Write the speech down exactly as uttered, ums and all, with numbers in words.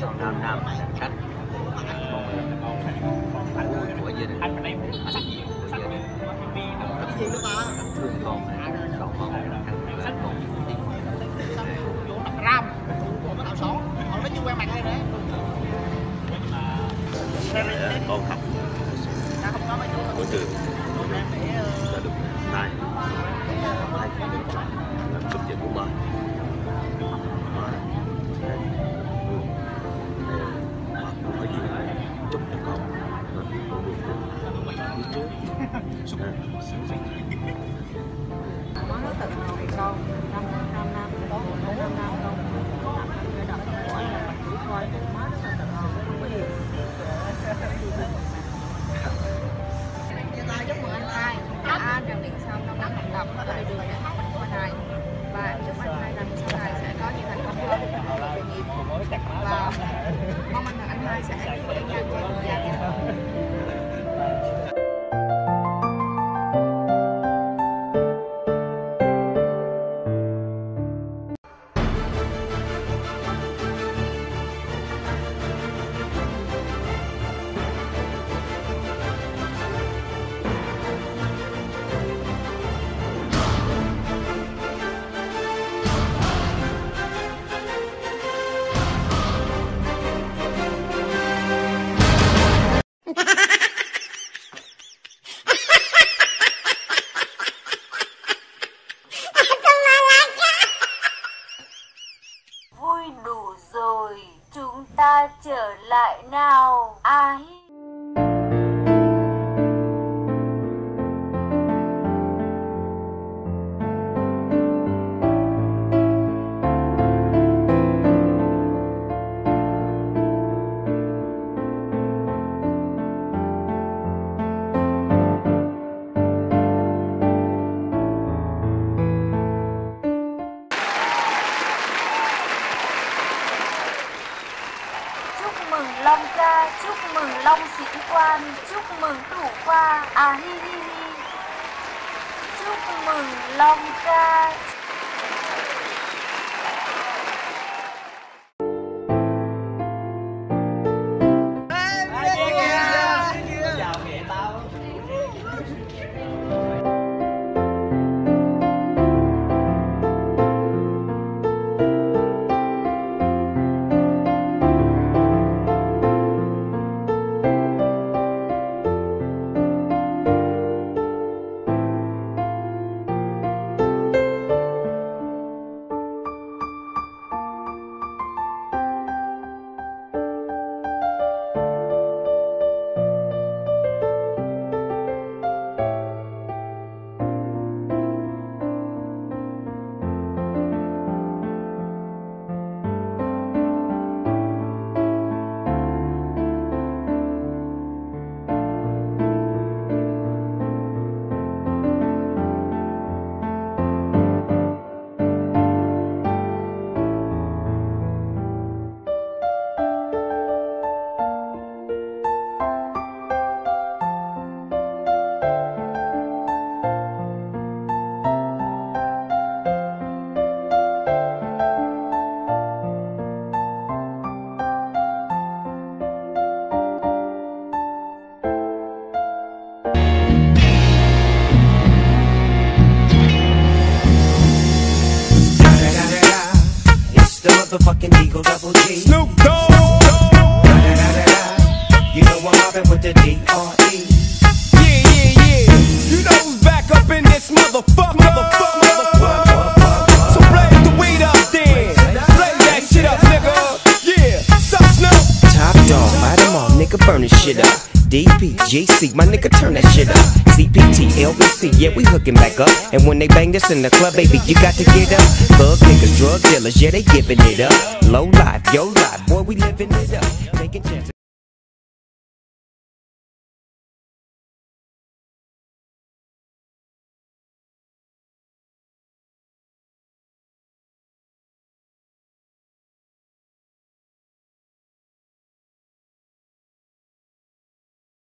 sau năm năm làm khách của gia đình anh bên đây sách gì sách gì nữa ta thương con còn mong sách một vô tập ram còn có tạo số họ nói chưa quen mặt hay nữa con học không có mấy chú của trường đã được nay làm cúp giờ của mình hỏi gì chúc cho con má nó tự hào thì con năm năm năm có một năm năm năm không cái đợt của anh là mình chỉ coi má nó tự hào không có gì. Chia tay chúc mừng anh hai anh rèn luyện xong năm năm học tập có lại đường để học của anh hai và chúc anh hai năm sau này sẽ có nhiều thành công hơn về nghiệp và mong anh anh hai sẽ hạnh phúc bên nhau cho gia đình. Vui đủ rồi, chúng ta trở lại nào. Ai? Chúc mừng Long ca, chúc mừng Long sĩ quan, chúc mừng thủ khoa, à hi hi hi. Chúc mừng Long ca. Motherfucking Eagle Double G. Snoop Dogg. You know I'm mobbing with the D R E. Yeah, yeah, yeah. You know who's back up in this motherfucker. Motherfucker, motherfucker. So blaze the weed up then. Blaze that shit up, nigga. Yeah. Sup, Snoop? Top dog, light 'em all, nigga, burn this shit up. D P G C, my nigga, turn that shit up. C P T, L B C, yeah, we hooking back up. And when they bang this in the club, baby, you got to get up. Thug niggas, drug dealers, yeah, they giving it up. Low life, yo life, boy, we living it up. Taking chances.